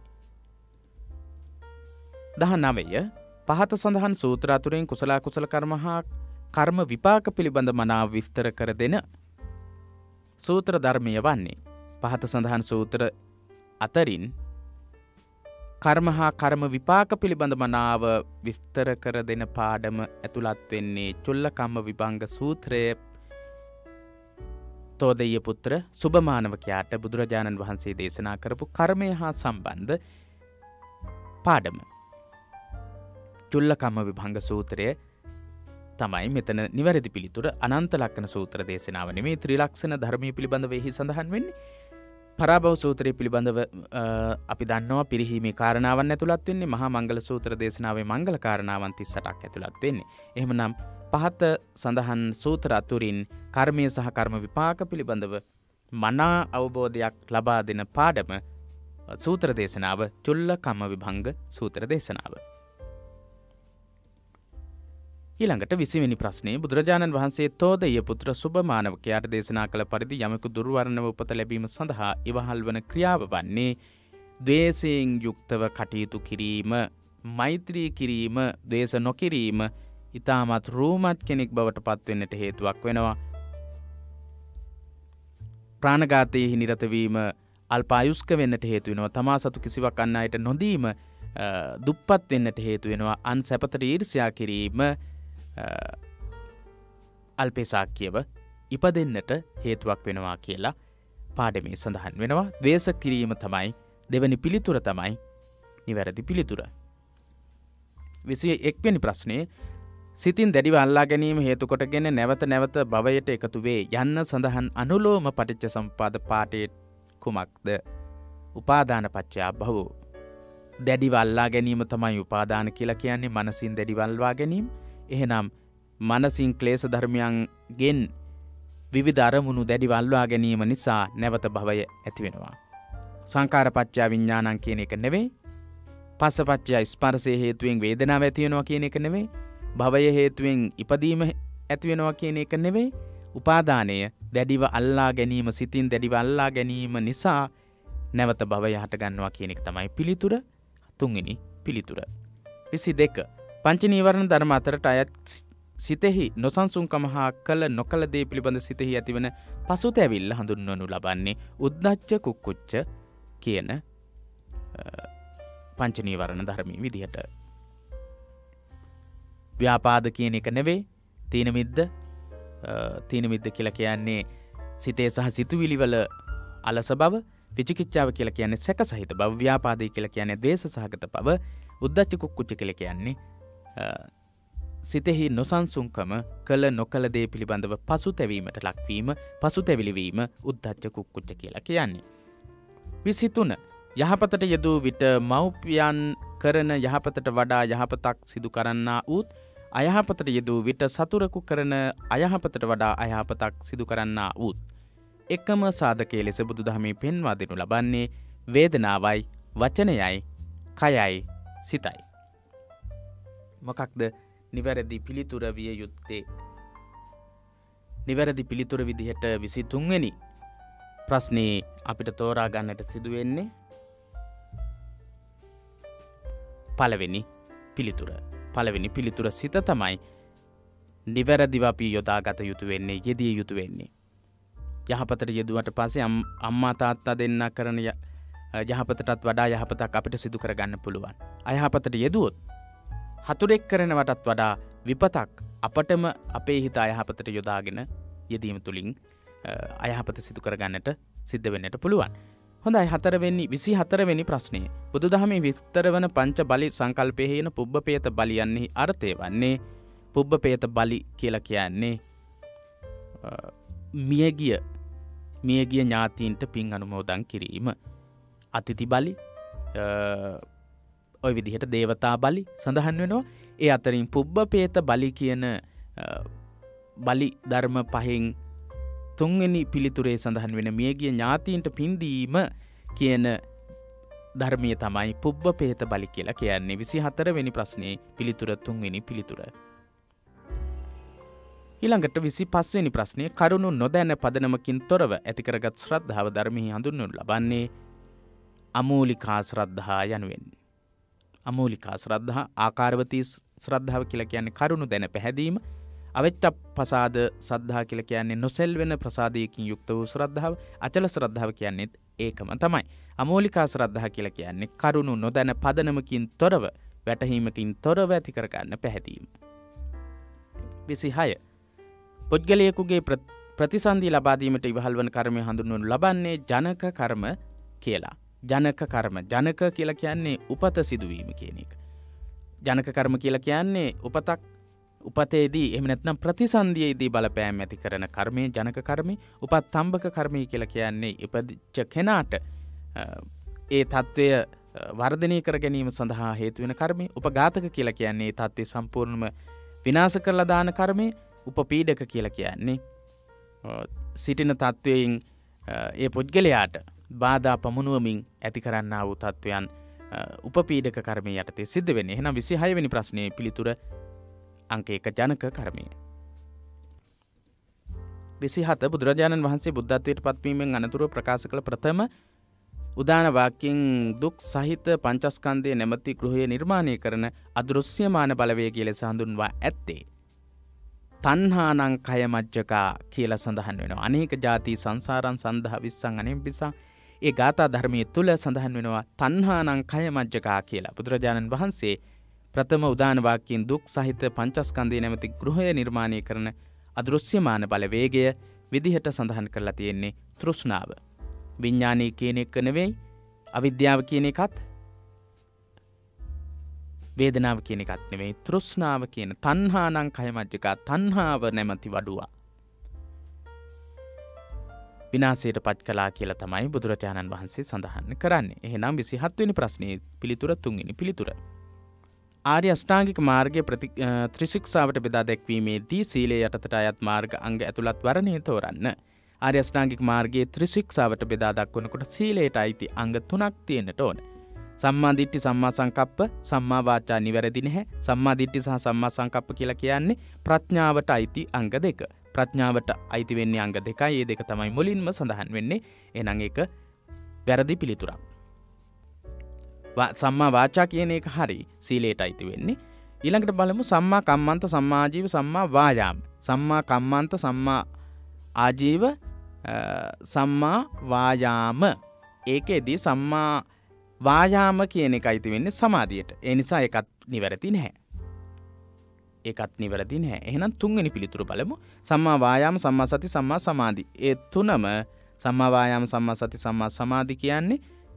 S1: දහනවය පහත සඳහන් සූත්‍ර අතුරෙන් කුසල කුසල කර්ම හා කර්ම විපාක පිළිබඳ මනාව විස්තර කර දෙන සූත්‍ර ධර්මය වන්නේ. පහත සඳහන් සූත්‍ර අතරින් කර්ම හා කර්ම විපාක පිළිබඳ මනාව විස්තර කර දෙන පාඩම ඇතුළත් වෙන්නේ චුල්ලකම්ම විභංග සූත්‍රයේ. තෝදෙය්‍ය පුත්‍ර සුභමානවකයාට බුදුරජාණන් වහන්සේ දේශනා කරපු කර්මය හා සම්බන්ධ පාඩම. චුල්ලකම්ම විභංග සූත්‍රය තමයි මෙතන නිවැරදි පිළිතුර. අනන්ත ලක්ෂණ සූත්‍ර දේශනාව නෙමේ ත්‍රිලක්ෂණ ධර්මයේ පිළිබඳව එහි සඳහන් වෙන්නේ. පරාභව සූත්‍රයේ පිළිබඳව අපි දන්නවා පිරිහීමේ කාරණාවන් ඇතුළත් වෙන්නේ. මහා මංගල සූත්‍ර දේශනාවේ මංගල කාරණාවන් තිස් අටක් ඇතුළත් වෙන්නේ. එහෙමනම් පහත සඳහන් සූත්‍ර අතුරින් කර්මය සහ කර්ම විපාක පිළිබඳව මනා අවබෝධයක් ලබා දෙන පාඩම සූත්‍ර දේශනාව චුල්ලකම්ම විභංග සූත්‍ර දේශනාව. ඊළඟට විසිවෙනි ප්‍රශ්නයේ බුදුරජාණන් වහන්සේ තෝදෙය්‍ය පුත්‍ර සුභමානවකයාට දේශනා කළ පරිදි යමෙකු දුර්වර්ණව උපත ලැබීම සඳහා ඉවහල් වන ක්‍රියාව වන්නේ ද්වේෂයෙන් යුක්තව කටයුතු කිරීම, මෛත්‍රී කිරීම, ද්වේෂ නොකිරීම ඊටමත් රූමත් කෙනෙක් බවට පත් වෙන්නට හේතුවක් වෙනවා. ප්‍රාණඝාතයේ නිරත වීම අල්පායුෂ්ක වෙන්නට හේතු වෙනවා. තමා සතු කිසිවක් අන් අයට නොදීම දුප්පත් වෙන්නට හේතු වෙනවා. අන් සැපතට ඊර්ෂ්‍යා කිරීම අල්පේසාක්‍යව ඉපදෙන්නට හේතුවක් වෙනවා කියලා පාඩමේ සඳහන් වෙනවා. ද්වේෂ කිරීම තමයි දෙවැනි පිළිතුර තමයි නිවැරදි පිළිතුර. විසි එක් වෙනි ප්‍රශ්නයේ සිතින් දැඩිව අල්ලා ගැනීම හේතු කොටගෙන නැවත නැවත භවයට එකතු වේ යන්න සඳහන් අනුලෝම පටිච්ච සමුප්පාද පාඨයේ කුමක්ද? උපාදාන පත්‍ය භව. දැඩිව අල්ලා ගැනීම තමයි උපාදාන කියලා කියන්නේ. මනසින් දැඩිව අල්වා ගැනීම. එහෙනම් මනසින් ක්ලේශ ධර්මයන්ගෙන් විවිධ අරමුණු දැඩිව අල්වා ගැනීම නිසා නැවත භවය ඇති වෙනවා. සංඛාර පත්‍ය විඥානං කියන එක නෙවෙයි. පස්ස පත්‍ය ස්පර්ශයේ හේතුවෙන් වේදනාව ඇති වෙනවා කියන එක නෙවෙයි. භවය හේතුවෙන් ඉපදීම ඇති වෙනවා කියන එක නෙවෙයි. උපාදානය දැඩිව අල්ලා ගැනීම, සිතින් දැඩිව අල්ලා ගැනීම නිසා නැවත භවය හට ගන්නවා කියන එක තමයි පිළිතුර. තුන්වෙනි පිළිතුර. විසි දෙක. පංච නීවරණ ධර්ම අතරට අයත් සිතෙහි නොසන්සුන්කම හා කළ නොකළ දේ පිළිබඳ සිතෙහි ඇතිවන පසුතැවිල්ල හඳුන්වනු ලබන්නේ උද්ධච්ච කුක්කුච්ච කියන පංච නීවරණ ධර්මයේ විදිහට. ව්‍යාපාද කියන එක නෙවෙයි. තීන මිද්ද. තීන මිද්ද කියලා කියන්නේ සිතේ සහ සිතුවිලි වල අලස බව. විචිකිච්ඡාව කියලා කියන්නේ සැක සහිත බව. ව්‍යාපාදේ කියලා කියන්නේ ද්වේෂ සහගත බව. උද්ධච්ච කුක්කුච්ච කියලා කියන්නේ සිතෙහි නොසන්සුන්කම, කළ නොකළ දේ පිළිබඳව පසුතැවීමට ලක්වීම, පසුතැවිලි වීම උද්ධච්ච කුක්කුච්ච කියලා කියන්නේ. විසි තුන. යහපතට යෙදූ විට මව්පියන් කරන යහපතට වඩා යහපතක් සිදු කරන්නා වූත්, අයහපතට යෙදූ විට සතුරෙකු කරන අයහපතට වඩා අයහපතක් සිදු කරන්නා වූත්. එකම සාධකයේ ලෙස බුදුදහමේ පෙන්වා දෙනු ලබන්නේ වේදනාවයි, වචනයයි, කයයි, සිතයි. මොකක්ද නිවැරදි පිළිතුර විය යුත්තේ? නිවැරදි පිළිතුර විදිහට විසි තුන්වෙනි ප්‍රශ්නේ අපිට තෝරා ගන්නට සිදු වෙන්නේ පළවෙනි පිළිතුර. පළවෙනි පිළිතුර සිත තමයි නිවැරදිව අපි යොදාගත යුතු වෙන්නේ, යෙදිය යුතු වෙන්නේ. යහපතට යෙදුවට පස්සේ අම්මා තාත්තා දෙන්න කරන යහපතටත් වඩා යහපතක් අපිට සිදු කරගන්න පුළුවන්. අයහපතට යෙදුවොත් හතුරෙක් කරනවටත් වඩා විපතක් අපටම අපේ හිත අයහපතට යොදාගෙන යෙදීම තුළින් අයහපත සිදු කරගන්නට සිද්ධ වෙන්නට පුළුවන්. හොඳයි, හතරවෙනි විසි හතරවෙනි ප්‍රශ්නය. බුදුදහමේ විස්තර වන පංච බලි සංකල්පයේ හේන පුබ්බපේත බලයන්හි අර්ථය වන්නේ, පුබ්බපේත බලි කියලා කියන්නේ මියගිය මියගිය ඥාතීන්ට පින් අනුමෝදන් කිරීම. අතිථි බලි, ඔය විදිහට දේවතා බලි සඳහන් වෙනවා. ඒ අතරින් පුබ්බපේත බලි කියන බලි ධර්ම පහෙන් තුන්වෙනි පිළිතුරේ සඳහන් වෙන මියගිය ඥාතීන්ට පින්දීම කියන ධර්මීය තමයි පුබ්බපේත බලි කියලා කියන්නේ. විසි හතරවෙනි ප්‍රශ්නේ පිළිතුර තුන්වෙනි පිළිතුර. ඊළඟට විසි පස්වෙනි ප්‍රශ්නය. කරුණු නොදැන පදනමකින් තොරව ඇති කරගත් ශ්‍රද්ධාව ධර්මෙහි හඳුන්වනු ලබන්නේ අමූලිකා ශ්‍රද්ධා යනුවෙන්. අමූලිකා ශ්‍රද්ධා, ආකාරවතී ශ්‍රද්ධාව කියලා කියන්නේ කරුණු දැන පැහැදීම. අවෙච්ච ප්‍රසාද ශ්‍රද්ධා කියලා කියන්නේ නොසෙල්වෙන ප්‍රසාදයකින් යුක්ත වූ ශ්‍රද්ධාව. අචල ශ්‍රද්ධාව කියන්නේත් ඒකම තමයි. අමූලිකා ශ්‍රද්ධා කියලා කියන්නේ කරුණු නොදැන පදනමකින් තොරව, වැටහීමකින් තොරව ඇති කරගන්න පැහැදීම. විසි හය. පුද්ගලයෙකුගේ ප්‍රතිසන්දි ලබා දීමට ඉවහල් වන කර්මය හඳුන්වනු ලබන්නේ ජනක කර්ම කියලා. ජනක කර්ම. ජනක කියලා කියන්නේ උපත සිදුවීම කියන එක. ජනක කර්ම කියලා කියන්නේ උපතක් උපතේදී එහෙම නැත්නම් ප්‍රතිසන්දියේදී බලපෑම් ඇති කරන කර්මය ජනක කර්මය. උපත් තම්බක කර්මය කියලා කියන්නේ ඉපදිච්ච කෙනාට ඒ తත්වය වර්ධනය කර ගැනීම සඳහා හේතු වෙන කර්මය. උපඝාතක කියලා කියන්නේ ඒ తත්වය සම්පූර්ණයෙන්ම විනාශ කරලා දාන කර්මය. උපපීඩක කියලා කියන්නේ සිටින තත්වයෙන් ඒ පුද්ගලයාට බාධා පමුණුවමින් ඇති කරන්නා වූ තත්වයන් උපපීඩක කර්මය යටතේ සිද්ධ වෙන්නේ. එහෙනම් විසි හය වෙනි ප්‍රශ්නයේ පිළිතුර අංක එක ජනක කර්මය. විසි හත. බුදුරජාණන් වහන්සේ බුද්ධත්වයට පත්වීමෙන් අනතුරුව ප්‍රකාශ කළ ප්‍රථම උදාන වාක්‍යයෙන් දුක් සහිත පංචස්කන්ධය නැමැති ගෘහය නිර්මාණය කරන අදෘශ්‍යමාන බලවේගය ලෙස හඳුන්වා ඇත්තේ තණ්හානං කය මජ්ජකා කියලා සඳහන් වෙනවා. අනේක ಜಾති සංසාරං සන්දහ විස්සං අනෙම්බිසං. ඒ ගාථා ධර්මයේ තුල සඳහන් වෙනවා තණ්හානං කය මජ්ජකා කියලා. බුදුරජාණන් වහන්සේ ප්‍රථම උදාන වාක්‍යයෙන් දුක් සහිත පංචස්කන්ධය නැමැති ගෘහය නිර්මාණය කරන අදෘශ්‍යමාන බලවේගය විදිහට සඳහන් කරලා තියෙන්නේ තෘෂ්ණාව. විඥානය කියන එක නෙවෙයි, අවිද්‍යාව කියන එකත් වේදනාව කියන එකත් නෙවෙයි තෘෂ්ණාව කියන තණ්හානං කය මජ්ජිකා තණ්හාව නැමැති වඩුව විනාශයට පත් කළා කියලා තමයි බුදුරජාණන් වහන්සේ සඳහන් කරන්නේ. එහෙනම් විසිහත් වෙනි ප්‍රශ්නේ පිළිතුර තුන්වෙනි පිළිතුර. ආර්ය අෂ්ටාංගික මාර්ගයේ ප්‍රති ත්‍රිශික්ෂාවට බෙදා දැක්වීමේදී සීලය යටතට අයත් මාර්ග අංග ඇතුළත් වරණය තෝරන්න. ආර්ය අෂ්ටාංගික මාර්ගයේ ත්‍රිශික්ෂාවට බෙදා දක්වනකොට සීලයට අයිති අංග තුනක් තියෙන්නට ඕන. සම්මා දිට්ඨි සම්මා සංකප්ප සම්මා වාචා නිවැරදි නැහැ. සම්මා දිට්ඨි සහ සම්මා සංකප්ප කියලා කියන්නේ ප්‍රඥාවට අයිති අංග දෙක. ප්‍රඥාවට අයිති වෙන්නේ අංග දෙකයි. මේ දෙක තමයි මුලින්ම සඳහන් වෙන්නේ. එහෙනම් ඒක වැරදි පිළිතුරක්. සම්මා වාචා කියන එක හරි සීලයට අයිති වෙන්නේ. ඊළඟට බලමු සම්මා කම්මන්ත සම්මා ආජීව සම්මා වායාම. සම්මා කම්මන්ත සම්මා ආජීව සම්මා වායාම. ඒකෙදී සම්මා වායාම කියන එක අයිති වෙන්නේ සමාධියට. ඒ නිසා ඒකත් නිවැරදි නැහැ. ඒකත් නිවැරදි නැහැ. එහෙනම් තුන්වෙනි පිළිතුර බලමු. සම්මා වායාම සම්මා සති සම්මා සමාධි. ඒ තුනම සම්මා වායාම සම්මා සති සම්මා සමාධි කියන්නේ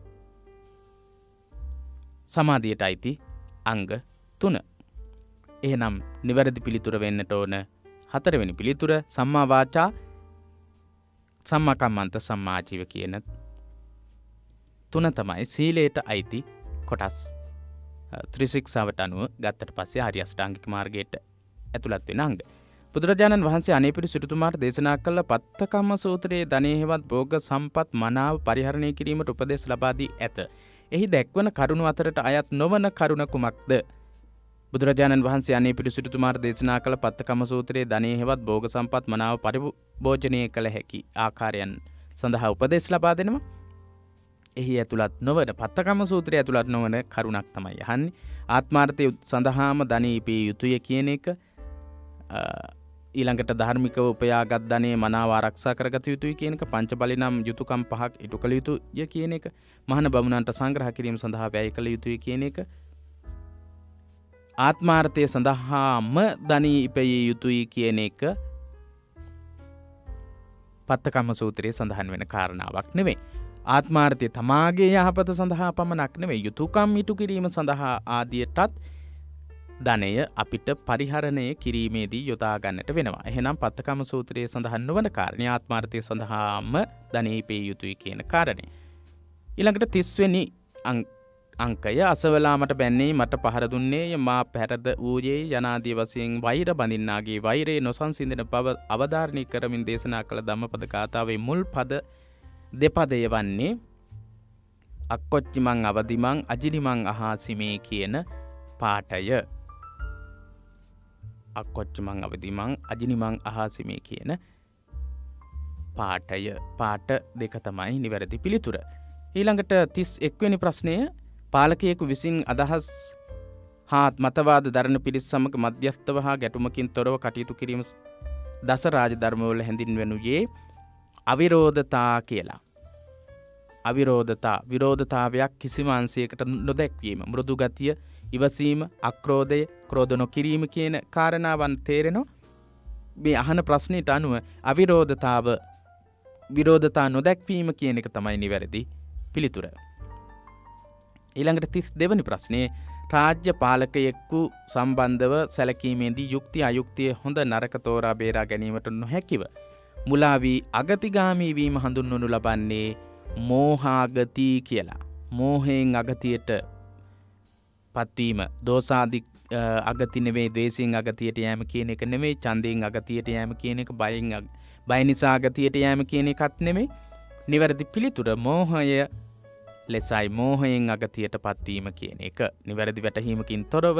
S1: සමාධියට අයිති අංග තුන. එහෙනම් නිවැරදි පිළිතුර වෙන්නට ඕන හතරවෙනි පිළිතුර සම්මා වාචා සම්මා කම්මන්ත සම්මා ආජීව කියන තුන තමයි සීලයට අයිති කොටස්. ත්‍රිශික්ෂාවට අනුව ගත්තට පස්සේ ආර්ය අෂ්ටාංගික මාර්ගයට ඇතුළත් වෙන අංග. බුදුරජාණන් වහන්සේ අනේපිරි සිටුතුමාට දේශනා කළ පත්තකම්ම සූත්‍රයේ ධනෙ හෙවත් භෝග සම්පත් මනාව පරිහරණය කිරීමට උපදෙස් ලබා දී ඇත. එහි දැක්වන කරුණු අතරට අයත් නොවන කරුණ කුමක්ද? බුදුරජාණන් වහන්සේ අනේපිරි සිටුතුමාට දේශනා කළ පත්තකම්ම සූත්‍රයේ ධනෙ හෙවත් භෝග සම්පත් මනාව පරිභෝජනය කළ හැකි ආකාරයන් සඳහා උපදෙස් ලබා දෙනවා. එහි ඇතුළත් නොවන පත්තකම්ම සූත්‍රයේ ඇතුළත් නොවන කරුණක් තමයි අහන්නේ. ආත්මාර්ථය සඳහාම ධනෙ ඉපිය යුතුය කියන එක, ඊළඟට ධර්මිකව උපයාගත් ධනෙ මනාව ආරක්ෂා කරගත යුතුයි කියන එක, පංචබලිනම් යුතුයකම් පහක් ඉටු කළ යුතුය කියන එක, මහාන බමුණන්ට සංග්‍රහ කිරීම සඳහා වැය කළ යුතුයි කියන එක, ආත්මාර්ථය සඳහාම ධනෙ ඉපිය යුතුයි කියන එක පත්තකම්ම සූත්‍රයේ සඳහන් වෙන කාරණාවක් නෙවෙයි. ආත්මාර්ථය තමාගේ යහපත සඳහා පමණක් නෙවෙයි යුතුයකම් ඉටු කිරීම සඳහා ආදියටත් ධනය අපිට පරිහරණය කිරීමේදී යොදා ගන්නට වෙනවා. එහෙනම් පත්තකම්ම සූත්‍රයේ සඳහන් නොවන කාරණේ ආත්මාර්ථය සඳහාම ධනෙ ඉපිය යුතුයි කියන කාරණේ. ඊළඟට තිස් වෙනි අංකය අසවලා මට බැන්නේ මට පහර දුන්නේ මා පැහැරද ඌයේ යනාදී වශයෙන් වෛර බඳින්නාගේ වෛරේ නොසන්සිඳන බව අවධාරණය කරමින් දේශනා කළ ධම්මපද ගාථාවේ මුල් පද දෙපදය වන්නේ අක්කොච්චිමං අවදිමං අජිනිමං අහාසිමේ කියන පාඨය. අක්කොච්චිමං අවදිමං අජිනිමං අහාසිමේ කියන පාඨය. පාඨ දෙක තමයි නිවැරදි පිළිතුර. ඊළඟට තිස් එක් වෙනි ප්‍රශ්නය පාලකයෙකු විසින් අදහස් හා මතවාද දරන පිරිස් සමග මධ්‍යස්ථව හා ගැටුමකින් තොරව කටයුතු කිරීම දස රාජධර්මවල හැඳින්වෙනුයේ අවිරෝධතා කියලා. අවිරෝධතා විරෝධතාවයක් කිසිම අංශයකට නොදැක්වීම, මෘදු ගතිය, ඉවසීම, අක්‍රෝධය, ක්‍රෝධ නොකිරීම කියන කාරණාවන් තේරෙනවා. මේ අහන ප්‍රශ්නෙට අනුව අවිරෝධතාව විරෝධතා නොදැක්වීම කියන එක තමයි නිවැරදි පිළිතුර. ඊළඟට තිස් දෙවනි ප්‍රශ්නේ රාජ්‍ය පාලකයෙකු සම්බන්ධව සැලකීමේදී යුක්ති අයුක්තිය හොඳ නරක තෝරා බේරා ගැනීමට නොහැකිව මුලා වී අගතිගාමී වීම හඳුන්වනු ලබන්නේ මෝහාගති කියලා. මෝහයෙන් අගතියට පත්වීම. දෝසාදි අගති නෙවෙයි, ද්වේෂයෙන් අගතියට යෑම කියන එක නෙවෙයි, ඡන්දයෙන් අගතියට යෑම කියන එක, බයෙන් බය නිසා අගතියට යෑම කියන එකත් නෙවෙයි. නිවැරදි පිළිතුර මෝහය ලෙසයි. මෝහයෙන් අගතියට පත්වීම කියන එක නිවැරදි වැටහීමකින් තොරව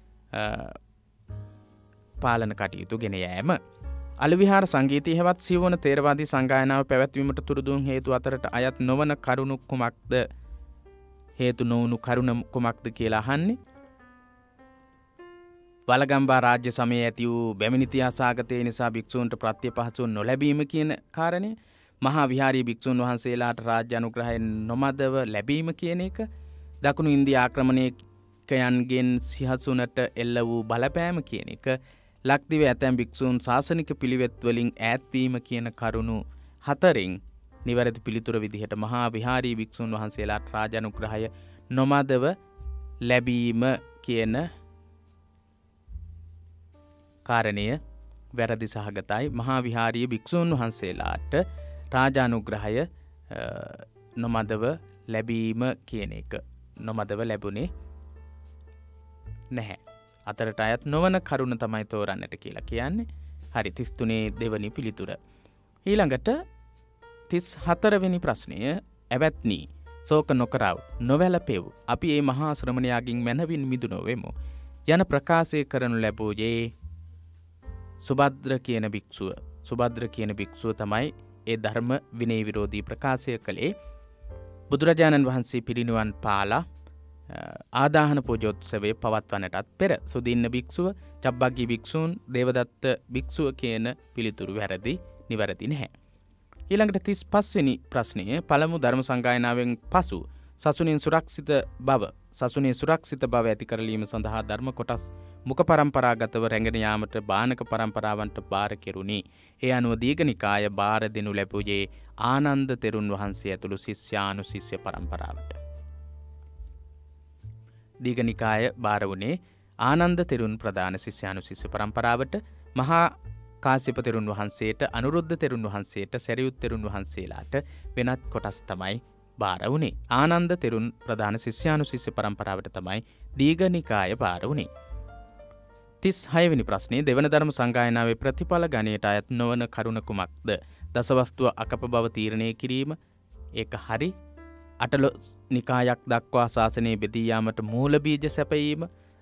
S1: පාලන කටයුතු ගෙන යෑම. අලවිහාර සංගීතය හෙවත් සිවුවන තේරවාදී සංගායනාව පැවැත්වීමට තුරුදුන් හේතු අතරට අයත් නොවන කරුණු කුමක්ද? හේතු නොවුණු කරුණ කුමක්ද කියලා අහන්නේ. වලගම්බා රාජ්‍ය සමයේ ඇති වූ බැමිණිතියා සාගතය නිසා භික්ෂූන්ට ප්‍රත්‍ය පහසුව නොලැබීම කියන කාරණය. මහා විහාරී භික්ෂූන් වහන්සේලාට රාජ්‍ය අනුග්‍රහය නොමදව ලැබීම කියන එක. දකුණු ඉන්දියා ආක්‍රමණයකයන්ගෙන් සිහසුනට එල්ල වූ බලපෑම කියන එක. ලක්දිව ඇතැම් භික්ෂූන් ශාසනික පිළිවෙත් වලින් ඈත්වීම කියන කරුණු හතරෙන් නිවැරදි පිළිතුර විදිහට මහා විහාරී භික්ෂූන් වහන්සේලාට රාජ අනුග්‍රහය නොමදව ලැබීම කියන කාරණය වැරදි සහගතයි. මහා විහාරීය භික්ෂූන් වහන්සේලාට රාජානුග්‍රහය නොමදව ලැබීම කියන එක නොමදව ලැබුණේ නැහැ. අතරට අයත් නොවන කරුණ තමයි තෝරන්නට කියලා කියන්නේ. හරි තිස් තුනේ දෙවනි පිළිතුර. ඊළඟට තිස් හතරවෙනි ප්‍රශ්නය ඇවැත්නි සෝක නොකරව නොවැළපෙව් අපි ඒ මහා ශ්‍රමණයාගෙන් මැනවින් මිදුණු වෙමු යන ප්‍රකාශය කරනු ලැබුවේ සුභද්‍ර කියන භික්ෂුව. සුභද්‍ර කියන භික්ෂුව තමයි ඒ ධර්ම විනය විරෝධී ප්‍රකාශය කළේ. බුදුරජාණන් වහන්සේ පිරිනිවන් පාලා ආදාහන පූජෝත්සවය පවත්වන්නටත් පෙර සුදින්න භික්ෂුව, චබ්බග්ගී භික්ෂූන්, දේවදත්ත භික්ෂුව කියන පිළිතුරු වැරදි නිවැරදි නැහැ. ඊළඟට තිස් පස්වෙනි ප්‍රශ්නය පළමු ධර්ම සංගායනාවෙන් පසු සසුනින් සුරක්ෂිත බව සසුනේ සුරක්ෂිත බව ඇති කරලීම සඳහා ධර්ම කොටස් මුඛ පරම්පරාගතව රැගෙන යාමට බානක පරම්පරාවන්ට බාර කෙරුණි. ඒ අනුව දීඝනිකාය බාර දෙනු ලැබුවේ ආනන්ද තෙරුන් වහන්සේ ඇතුළු ශිෂ්‍යානුශිෂ්‍ය පරම්පරාවට. දීඝනිකාය බාර වුණේ ආනන්ද තෙරුන් ප්‍රධාන ශිෂ්‍යානුශිෂ්‍ය පරම්පරාවට, මහා කාශ්‍යප තෙරුන් වහන්සේට, අනුරුද්ධ තෙරුන් වහන්සේට, සැරියුත් තෙරුන් වහන්සේලාට වෙනත් කොටස් තමයි බාර වුණේ. ආනන්ද තෙරුන් ප්‍රධාන ශිෂ්‍යානුශිෂ්‍ය පරම්පරාවට තමයි දීඝනිකාය බාර වුණේ. තිස් හයවෙනි ප්‍රශ්නය දෙවන ධර්ම සංගායනාවේ ප්‍රතිඵල ගණයට අයත් නොවන කරුණ කුමක්ද? දසවස්තුව අකප බව තීරණය කිරීම ඒක හරි. අටලො නිකායක් දක්වා ශාසනයේ බෙදී යාමට මූල බීජ සැපයීම,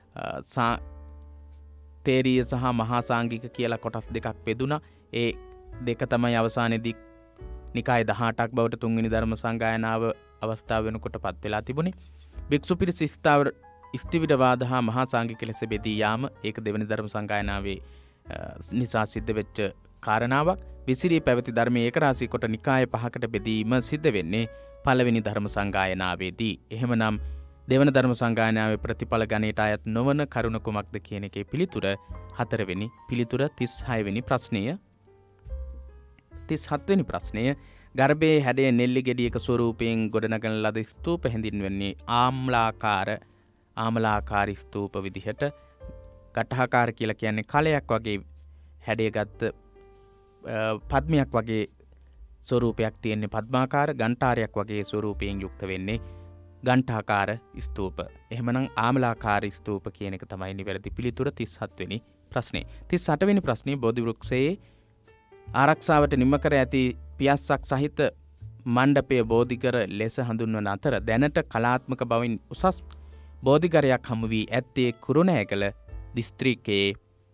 S1: තේරීය සහ මහා සාංගික කියලා කොටස් දෙකක් බෙදුණා. ඒ දෙක තමයි අවසානයේදී නිකාය දහඅටක් බවට තුන්වෙනි ධර්ම සංගායනාව අවස්ථාව වෙනකොට පත් වෙලා තිබුණේ. භික්ෂු පිරිස ස්ථාවර ස්තිවිඩවාද හා මහා සාංගික ලෙස බෙදී යාම ඒක දෙවැනි ධර්ම සංගායනාවේ නිසා සිද්ධ වෙච්ච කාරණාවක්. විසිරී පැවති ධර්මයේ ඒකරාශී කොට නිකාය පහකට බෙදීම සිද්ධ වෙන්නේ පළවෙනි ධර්ම සංගායනාවේදී. එහෙමනම් දෙවන ධර්ම සංගායනාවේ ප්‍රතිඵල ගණයට අයත් නොවන කරුණ කුමක්ද කියන එකේ පිළිතුර හතරවෙනි පිළිතුර තිස් හයවෙනි ප්‍රශ්නය. තිස් හත්වෙනි ප්‍රශ්නය ගර්භයේ හැඩය නෙල්ලි ගෙඩියක ස්වරූපයෙන් ගොඩනගන ලද ස්තූප හැඳින්වෙන්නේ ආම්ලාකාර ආමලාකාර ස්තූප විදිහට. කටහකාර කියලා කියන්නේ කලයක් වගේ හැඩයගත් පද්මයක් වගේ ස්වරූපයක් තියෙන්නේ පද්මාකාර, ගණ්ඨාරයක් වගේ ස්වරූපයෙන් යුක්ත වෙන්නේ ගණ්ඨාකාර ස්තූප. එහෙමනම් ආමලාකාර ස්තූප කියන එක තමයි නිවැරදි පිළිතුර තිස් හත්වෙනි ප්‍රශ්නේ. තිස් අටවෙනි ප්‍රශ්නේ බෝධි වෘක්ෂයේ ආරක්ෂාවට නිම කර ඇති පියස්සක් සහිත මණ්ඩපය බෝධිගර ලෙස හඳුන්වන අතර දැනට කලාත්මක බවින් උසස් බෝධිගරයක් හමු වී ඇත්තේ කුරුණෑගල දිස්ත්‍රික්කයේ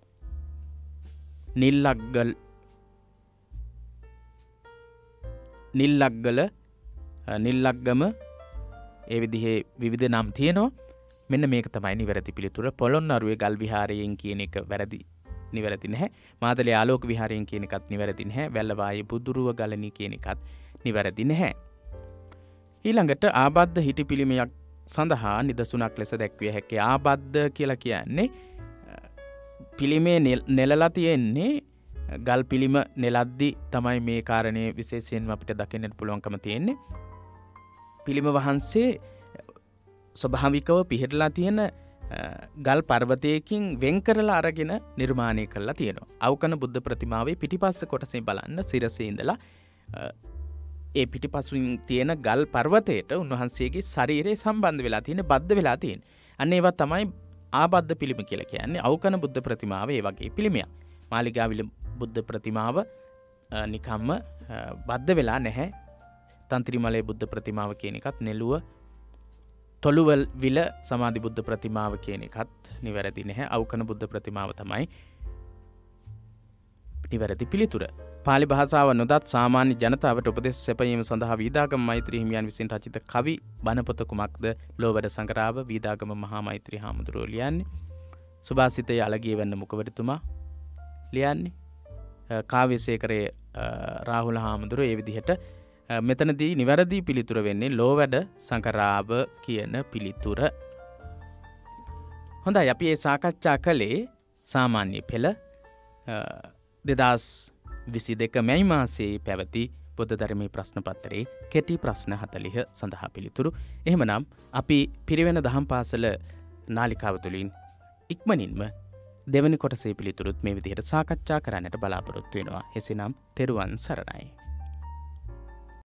S1: නිල්ලග්ගල් නිල්ලග්ගල නිල්ලග්ගම ඒ විදිහේ විවිධ නම් තියෙනවා. මෙන්න මේක තමයි නිවැරදි පිළිතුර. පොළොන්නරුවේ ගල් විහාරයෙන් කියන එක වැරදි නිවැරදි නැහැ. මාතලේ ආලෝක විහාරයෙන් කියන එකත් නිවැරදි නැහැ. වැල්ලවායේ බුදුරුව ගලණී කියන එකත් නිවැරදි නැහැ. ඊළඟට ආබද්ධ හිටි පිළිමයක් සඳහා නිදසුනක් ලෙස දැක්විය හැකි. ආබද්ධ කියලා කියන්නේ පිළිමේ නෙලලා තියෙන්නේ ගල් පිළිම නෙලද්දි තමයි මේ කාරණේ විශේෂයෙන්ම අපිට දකින්නට පුළුවන්කම තියෙන්නේ. පිළිම වහන්සේ ස්වභාවිකව පිහිටලා තියෙන ගල් පර්වතයකින් වෙන් කරලා අරගෙන නිර්මාණය කරලා තියෙනවා. අවකන බුද්ධ ප්‍රතිමාවේ පිටිපස්ස කොටසේ බලන්න සිරසේ ඉඳලා ඒ පිටිපස්සෙන් තියෙන ගල් පර්වතයට උන්වහන්සේගේ ශරීරය සම්බන්ධ වෙලා තියෙන, බද්ධ වෙලා තියෙන. අන්න ඒවා තමයි ආබද්ධ පිළිම කියලා කියන්නේ. අවකන බුද්ධ ප්‍රතිමාව ඒ වගේ පිළිමයක්. මාලිගාවිල බුද්ධ ප්‍රතිමාව නිකම්ම බද්ධ වෙලා නැහැ. තන්ත්‍රීමලේ බුද්ධ ප්‍රතිමාව කියන එකත් නෙළුව තොළුවල් විල සමාධි බුද්ධ ප්‍රතිමාව කියන එකත් නිවැරදි නැහැ. අවකන බුද්ධ ප්‍රතිමාව තමයි නිවැරදි පිළිතුර. පාලි භාෂාව නොදත් සාමාන්‍ය ජනතාවට උපදෙස් සැපයීම සඳහා වීදාගම මෛත්‍රී හිමියන් විසින් රචිත කවි බණපොත කුමක්ද? ලෝවැඩ සංගරාව වීදාගම මහා මෛත්‍රී හාමුදුරුවෝ ලියන්නේ. සුභාසිතය අලගිය වෙන්න මුඛවරතුමා ලියන්නේ. කාව්‍යසේකරේ රාහුල හාමුදුරුවෝ ඒ විදිහට මෙතනදී නිවැරදි පිළිතුර වෙන්නේ ලෝවැඩ සංකරාව කියන පිළිතුර. හොඳයි, අපි ඒ සාකච්ඡා කළේ සාමාන්‍ය පෙළ දෙදහස් විසි දෙක මැයි මාසයේ පැවති බුද්ධ ධර්මයේ ප්‍රශ්න පත්‍රයේ කෙටි ප්‍රශ්න හතළිහ සඳහා පිළිතුරු. එහෙමනම් අපි පිරිවෙන දහම් පාසල නාලිකාව තුළින් ඉක්මනින්ම දෙවැනි කොටසේ පිළිතුරුත් මේ විදිහට සාකච්ඡා කරන්නට බලාපොරොත්තු වෙනවා. එසේනම් තෙරුවන් සරණයි.